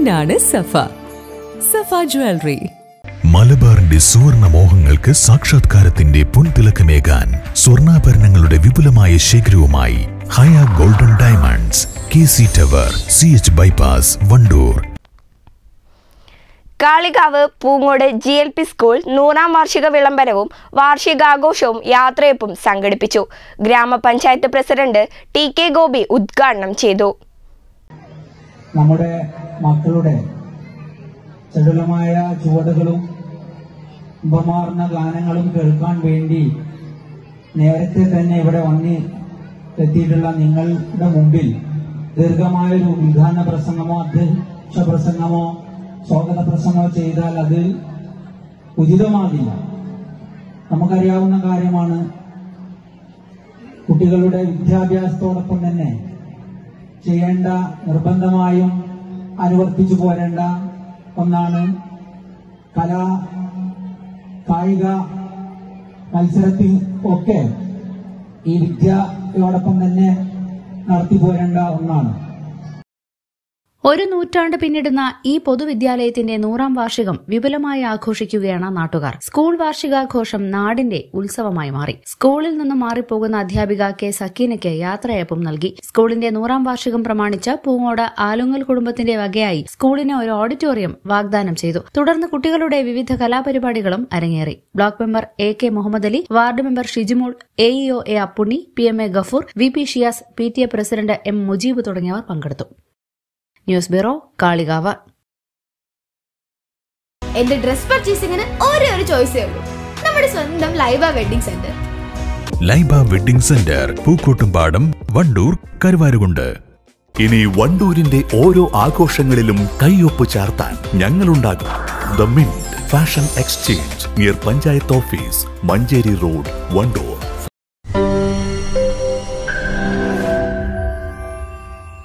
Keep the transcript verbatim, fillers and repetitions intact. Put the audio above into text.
പൊന്നാണ് സഫ. സഫ jewellery. മലബാറിന്റെ സുവർണ മോഹങ്ങൾക്ക് സാക്ഷാത്കാരത്തിന്റെ പൊൻതിളക്കമേകാൻ സ്വർണ്ണാഭരണങ്ങളുടെ വിപുലമായ ശേഖരവുമായി Haya golden diamonds, K C tower, C H bypass, Wandoor. Kalikavu Poongode G L P school നൂറാം വാർഷിക വിളംബരവും വാർഷികാഘോഷവും യാത്രയപ്പും സംഘടിപ്പിച്ചു. ഗ്രാമപഞ്ചായത്ത് പ്രസിഡന്റ് ടി കെ ഗോപി ഉദ്ഘാടനം ചെയ്തു. നമ്മുടെ മക്കളുടെ ചടുലമായ ചുവടുകളും ഉപമാർന്ന ഗാനങ്ങളും കേൾക്കാൻ വേണ്ടി നേരത്തെ തന്നെ ഇവിടെ വന്ന് എത്തിയിട്ടുള്ള നിങ്ങളുടെ മുമ്പിൽ ദീർഘമായൊരു ഉദ്ഘാടന പ്രസംഗമോ അധ്യക്ഷ പ്രസംഗമോ സ്വാഗത പ്രസംഗമോ ചെയ്താൽ അത് ഉചിതമാകില്ല. നമുക്കറിയാവുന്ന കാര്യമാണ്, കുട്ടികളുടെ വിദ്യാഭ്യാസത്തോടൊപ്പം തന്നെ ചെയ്യേണ്ട, നിർബന്ധമായും അനുവർത്തിച്ചു പോരേണ്ട ഒന്നാണ് കലാ കായിക മത്സരത്തിൽ ഒക്കെ ഈ വിദ്യയോടൊപ്പം തന്നെ നടത്തി പോരേണ്ട ഒന്നാണ്. ഒരു നൂറ്റാണ്ട് പിന്നിടുന്ന ഈ പൊതുവിദ്യാലയത്തിന്റെ നൂറാം വാർഷികം വിപുലമായി ആഘോഷിക്കുകയാണ് നാട്ടുകാർ. സ്കൂൾ വാർഷികാഘോഷം നാടിന്റെ ഉത്സവമായി മാറി. സ്കൂളിൽ നിന്നും മാറിപ്പോകുന്ന അധ്യാപിക കെ സക്കീനയ്ക്ക് യാത്രയപ്പും നൽകി. സ്കൂളിന്റെ നൂറാം വാർഷികം പ്രമാണിച്ച് പൂങ്ങോട് ആലുങ്ങൽ കുടുംബത്തിന്റെ വകയായി സ്കൂളിന് ഒരു ഓഡിറ്റോറിയം വാഗ്ദാനം ചെയ്തു. തുടർന്ന് കുട്ടികളുടെ വിവിധ കലാപരിപാടികളും അരങ്ങേറി. Block member A K Muhammad Ali, ward member Shijimol, A EO A Appunni, P M A Gafoor, V P Shiyas, P T A president M Mujeeb തുടങ്ങിയവർ പങ്കെടുത്തു. News bureau, Kalikavu. എന്റെ ഡ്രസ് പർച്ചേസിംഗിന് ഒരേ ഒരു ചോയ്സേ ഉള്ളൂ, നമ്മുടെ സ്വന്തം Laiba wedding centre. Laiba wedding centre, Pookkottumpadam, Wandoor, Karuvarakundu. ഇനി വണ്ടൂരിന്റെ ഓരോ ആഘോഷങ്ങളിലും കൈയൊപ്പ് ചാർത്താൻ ഞങ്ങളുണ്ടാകും. The mint fashion exchange near panchayat office, Manjeri road, Wandoor.